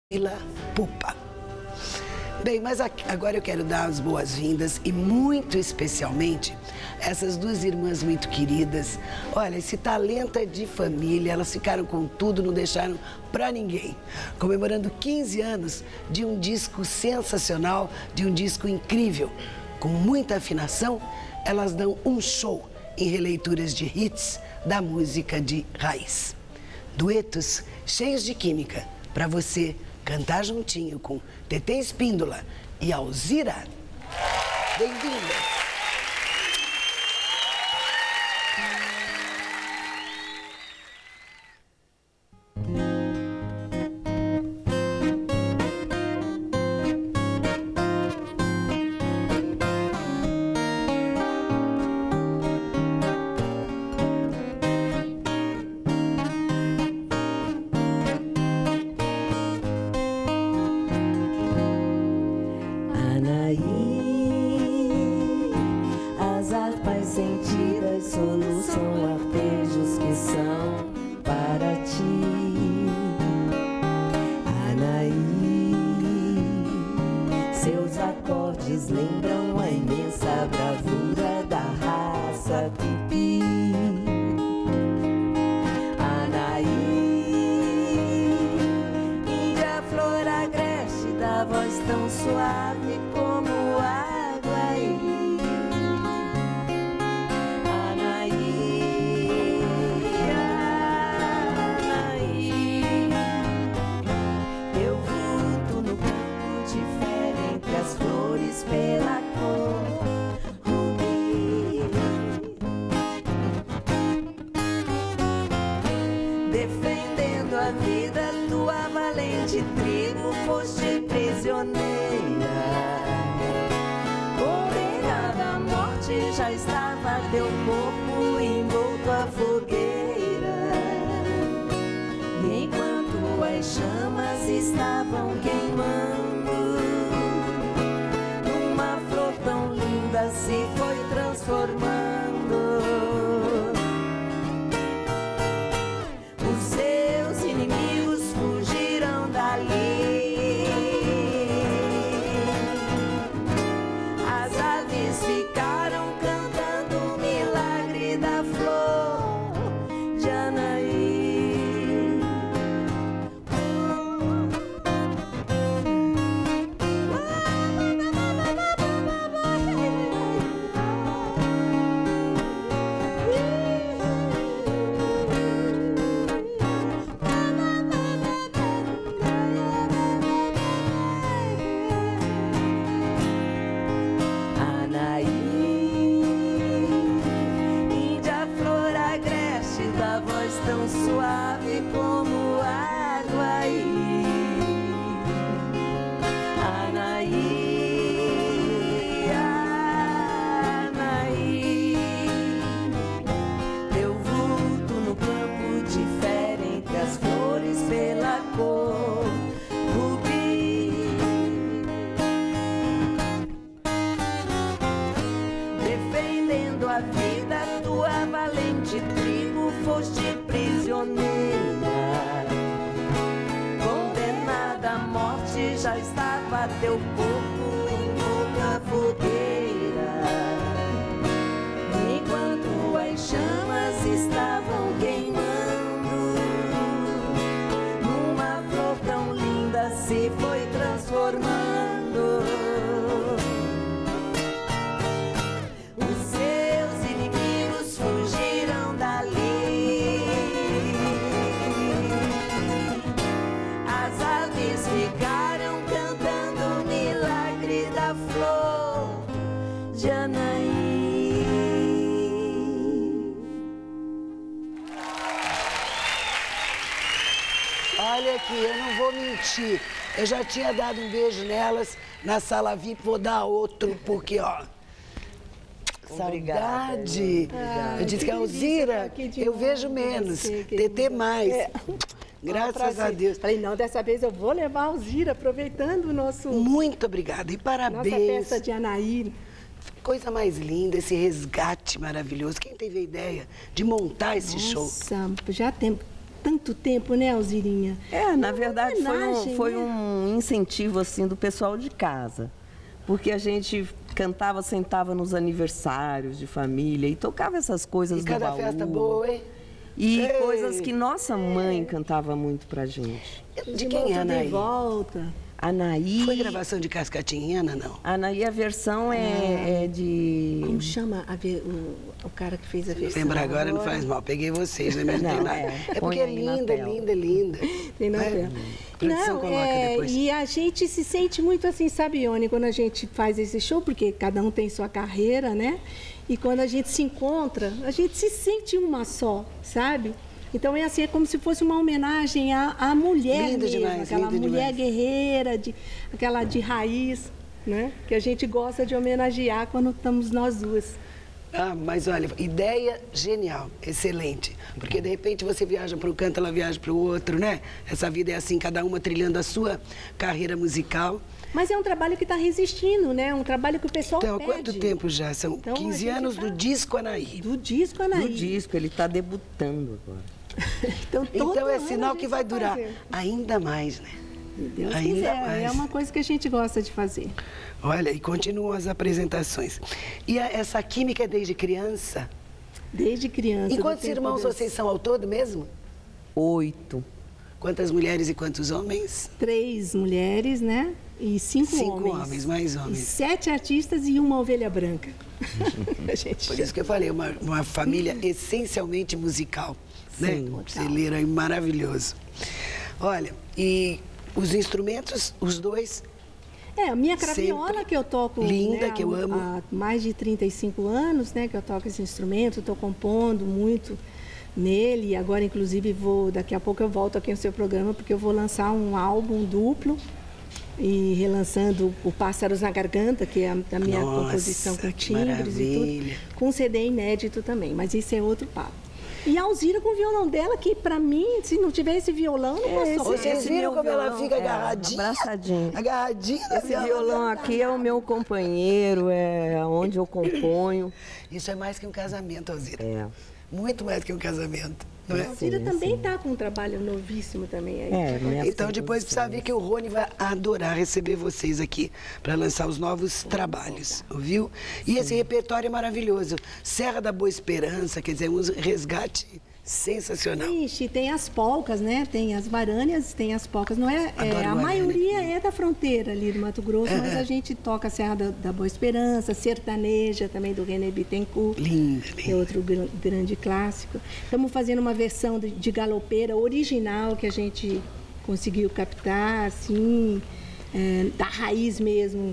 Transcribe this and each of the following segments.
Vila Pupa. Bem, mas agora eu quero dar as boas-vindas e muito especialmente essas duas irmãs muito queridas. Olha, esse talento é de família, elas ficaram com tudo, não deixaram pra ninguém. Comemorando 15 anos de um disco sensacional, de um disco incrível. Com muita afinação, elas dão um show em releituras de hits da música de raiz. Duetos cheios de química para você cantar juntinho com Tetê Espíndola e Alzira. Bem-vindas! As harpas sentidas soluçam arpejos que são para ti. Anaí, seus acordes lembram a imensa bravura da raça tupi. Anaí, índia flor agreste da voz tão suave como Aguaí. Pela cor rubi, defendendo a vida, tua valente tribo foste prisioneira. Orelha da morte já estava teu corpo envolto à fogueira, e enquanto as chamas estavam queimando, tão linda se foi transformando. Os seus inimigos fugiram dali, as aves ficaram cantando o milagre da flor de Anaí. Tão suave como Aguaí. Anaí, Anaí, teu vulto no campo difere entre as flores pela cor rubi, defendendo a vida, tua valente tribo foste prisioneira, condenada à morte já estava teu corpo envolto à fogueira, enquanto as chamas estavam queimando, numa flor tão linda se foi transformando. Os seus inimigos fugiram dali, as aves ficaram cantando o milagre da flor de Anaí. Olha aqui, eu não vou mentir. Eu já tinha dado um beijo nelas na sala VIP, vou dar outro, porque, ó... Saudade. Eu disse que a Alzira, eu vejo menos, Tetê mais. Graças a Deus. Falei, não, dessa vez eu vou levar a Alzira, aproveitando o nosso... Muito obrigada e parabéns. Nossa festa de Anaí. Coisa mais linda, esse resgate maravilhoso. Quem teve a ideia de montar esse show? Nossa, já tem tanto tempo, né, Alzirinha? Na verdade homenagem, foi né? um incentivo assim do pessoal de casa. Porque a gente cantava, sentava nos aniversários de família e tocava essas coisas E do cada baú. festa boa, hein? E Ei! coisas que nossa mãe cantava muito pra gente. De quem é, De Anaí? volta. Anaí. Foi gravação de Cascatinhana, não? Anaí, a versão é de. Como chama o cara que fez a versão? Lembra agora, não faz mal. Peguei vocês, não imaginei Não, nada. põe Porque é aí na linda, tela. linda, linda. Tem na É? tela. Produção Não, coloca depois. e a gente se sente muito assim, sabe, Ione, quando a gente faz esse show, porque cada um tem sua carreira, né? E quando a gente se encontra, a gente se sente uma só, sabe? Então é assim, é como se fosse uma homenagem à mulher Linda mesmo, demais, aquela linda mulher demais. guerreira, aquela de raiz, né? Que a gente gosta de homenagear quando estamos nós duas. Ah, mas olha, ideia genial, excelente. Porque de repente você viaja para um canto, ela viaja para o outro, né? Essa vida é assim, cada uma trilhando a sua carreira musical. Mas é um trabalho que está resistindo, né? Um trabalho que o pessoal Então, há pede. quanto tempo já? São Então, a 15 gente anos tá- do disco Anaí. Do disco, Anaí. Do disco, ele está debutando agora. Então, todo Então é ano a sinal gente que vai tá durar fazendo. ainda mais, né? Se Deus Ainda quiser, mais. é uma coisa que a gente gosta de fazer. Olha, e continuam as apresentações. E essa química é desde criança? Desde criança. E do quantos tempo irmãos dos- vocês são ao todo mesmo? 8. Quantas mulheres e quantos homens? 3 mulheres, né? E 5 5 homens. homens, mais E homens. 7 artistas e uma ovelha branca. A gente Por isso que eu falei, uma família essencialmente musical, né? Sim, total. Celeiro aí maravilhoso. Olha, e os instrumentos, os dois, a minha craviola Sempre que eu toco, linda, né, que eu amo. há mais de 35 anos, né, que eu toco esse instrumento, estou compondo muito nele. Agora, inclusive, daqui a pouco eu volto aqui no seu programa, porque eu vou lançar um álbum duplo e relançando o Pássaros na Garganta, que é a minha Nossa, composição com que timbres e maravilha. tudo, com CD inédito também, mas isso é outro papo. E a Alzira com o violão dela, que pra mim, se não tiver esse violão, não posso tocar. vocês esse viram meu como ela violão, fica agarradinha? abraçadinha. Agarradinha. na Esse viola violão dela. aqui é o meu companheiro, é onde eu componho. Isso é mais que um casamento, Alzira. É. Muito mais que um casamento, não é? A Alzira também está com um trabalho novíssimo também aí. Minha Então depois precisa ver que o Rony vai adorar receber vocês aqui para lançar os novos trabalhos, ouviu? E esse repertório é maravilhoso. Serra da Boa Esperança, quer dizer, um resgate sensacional. Ixi, tem as polcas, né? Tem as varâneas, tem as polcas. Não é, Adoro a varânia. maioria é da fronteira ali do Mato Grosso, mas a gente toca a Serra da Boa Esperança, sertaneja também do René Bittencourt. Linda, Que é linda. outro grande clássico. Estamos fazendo uma versão de galopeira original que a gente conseguiu captar, assim, da raiz mesmo.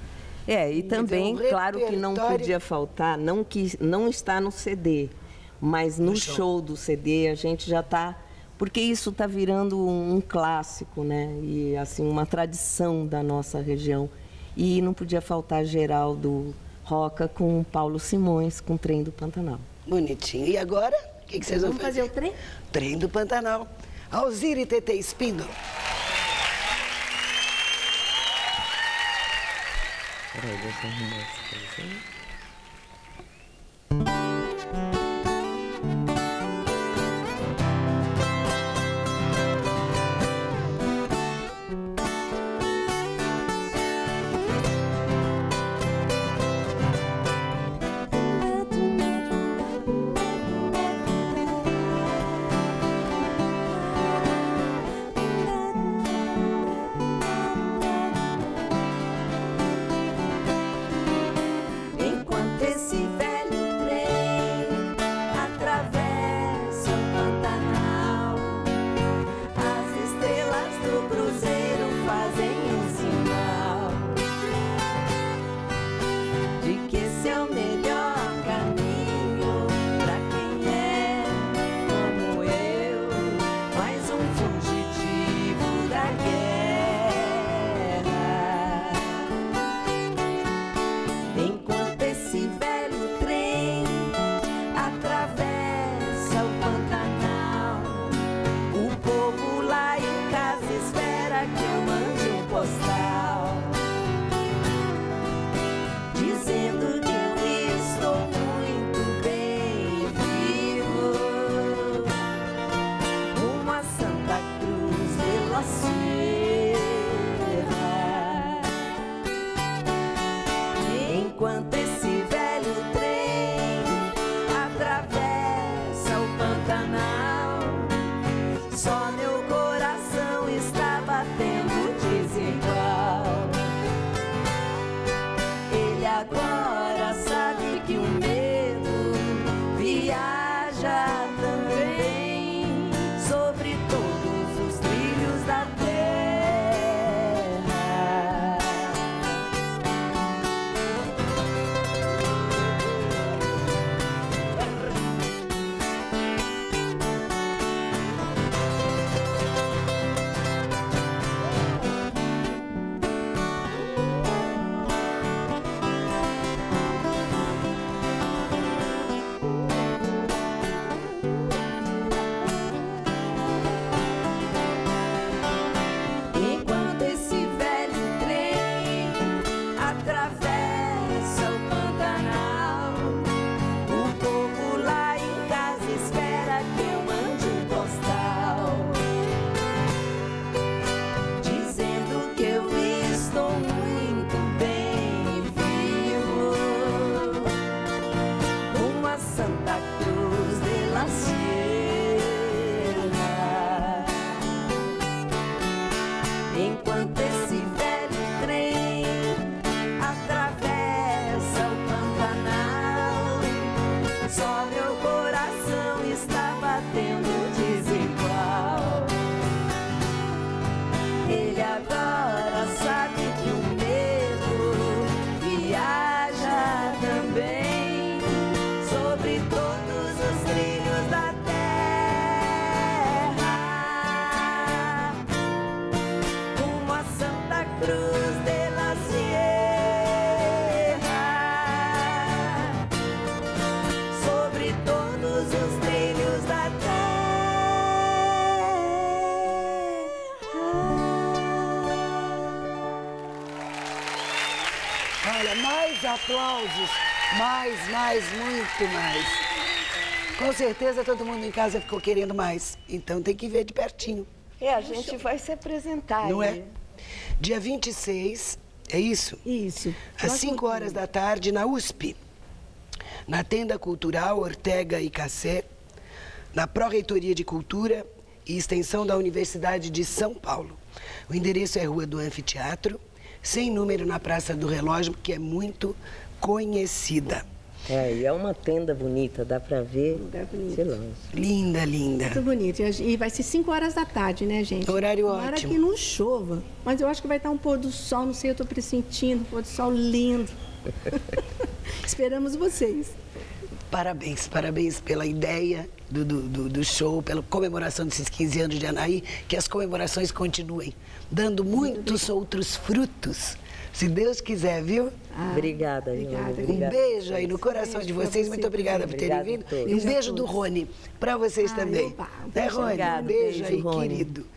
E também, Então, claro que não repertório- podia faltar, não está no CD, mas no show do CD a gente já está, porque isso está virando um clássico, né? E assim, uma tradição da nossa região. E não podia faltar Geraldo Roca com Paulo Simões, com Trem do Pantanal. Bonitinho. E agora, o que vocês vão Vamos fazer o trem? Trem do Pantanal. Alzira e Tetê Espíndola. Peraí, deixa eu arrumar essa coisa. enquanto esse velho trem atravessa o Pantanal. Só meu coração está batendo desigual. Ele agora sabe que o medo viaja também sobre todos os trilhos da terra, rumo a Santa Cruz de la Sierra, sobre todos os trilhos da Olha, mais aplausos, mais, muito mais. Com certeza todo mundo em casa ficou querendo mais, então tem que ver de pertinho. A gente vai se apresentar. Não aí. é? Dia 26, é isso? Isso. Às 5 horas da tarde, na USP, na Tenda Cultural Ortega y Gasset, na Pró-Reitoria de Cultura e Extensão da Universidade de São Paulo. O endereço é Rua do Anfiteatro, sem número na Praça do Relógio, que é muito conhecida. E é uma tenda bonita, dá pra ver de longe. Linda, linda. Muito bonito. E vai ser 5 horas da tarde, né, gente? Horário Tomara ótimo. que não chova. Mas eu acho que vai estar um pôr do sol, não sei, eu tô pressentindo, um pôr do sol lindo. Esperamos vocês. Parabéns, parabéns pela ideia do show, pela comemoração desses 15 anos de Anaí, que as comemorações continuem, dando muitos outros frutos, se Deus quiser, viu? Obrigada, Um beijo aí no coração de vocês, muito obrigada por terem vindo. E um beijo do Rony para vocês também. Opa, Né, Rony? Um beijo aí, Rony. querido.